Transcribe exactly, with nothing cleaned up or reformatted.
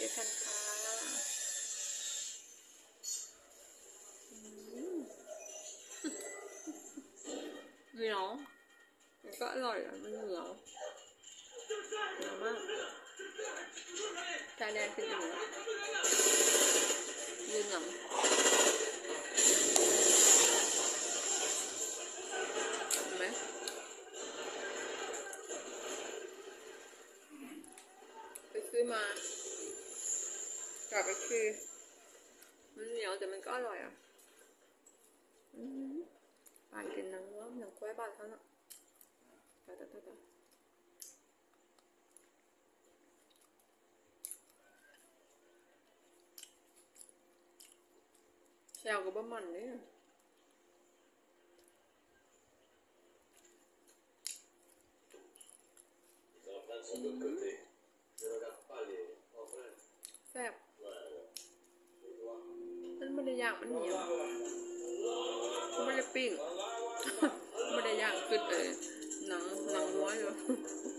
จ๊ทันค่ะเหนียวมันก็อร่อยอ่ะมันเหนียวเหนียวมากชาแดงคือเหนียวยืนหนังเห็นไหมไปซื้อมากลับไปคือมันเหนียวแต่มันก็อร่อยอ่ะอืมป่านกินหนังว่าหนังกล้วยบ้านเขาเนาะตาตาตาตาแซวกับบ้ามันเนี่ยแซ่บมันไม่ได้ย่างมันเหนียวมันไม่ได้ปิ้งไม่ได้ย่างคือเออหนังหนังม้วนอยู่